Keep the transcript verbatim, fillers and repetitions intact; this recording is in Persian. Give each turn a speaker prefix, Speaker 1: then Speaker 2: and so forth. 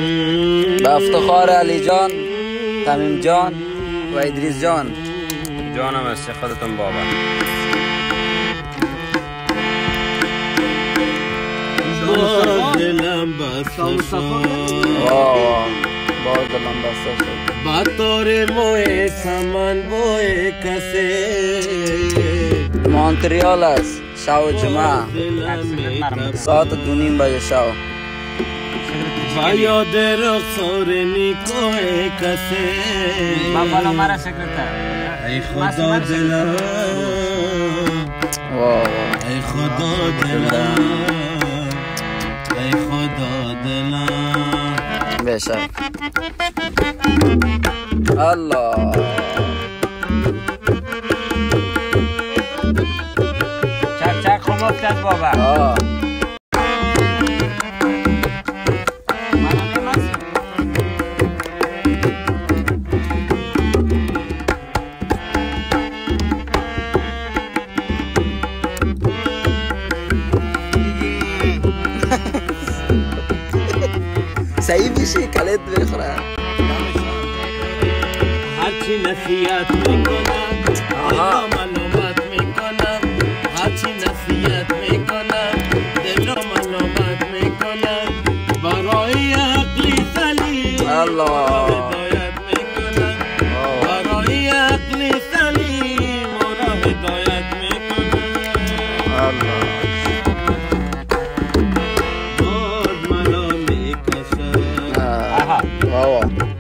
Speaker 1: به افتخار علی جان، تمیم جان و ادریس جان.
Speaker 2: جانم است خودتون بابا.
Speaker 3: باز دلم بسته شد،
Speaker 1: باز دلم بسته شد.
Speaker 3: با طور موی سمن بوی کسی
Speaker 1: مونتریال است. شو جمعه ساعت دو نیم بجه شو.
Speaker 3: با یاد رخسار نیکوی کسی
Speaker 2: بابا مرا سکرتر.
Speaker 3: ای خدا دلم، ای خدا دلم، ای خدا دلم.
Speaker 1: بشه الله.
Speaker 2: چک چک خم افتاد بابا.
Speaker 1: آه صحیح میشه کلت بخوره.
Speaker 3: هرچی نصیحت میکنم دل را ملامت میکنم، هرچی نصیحت میکنم دل را ملامت میکنم. برای عقلی سلیم
Speaker 1: الله
Speaker 3: هدایت میکنم، برای عقلی سلیم را هدایت میکنم.
Speaker 1: الله
Speaker 3: باز مرا میکشد
Speaker 1: آه واو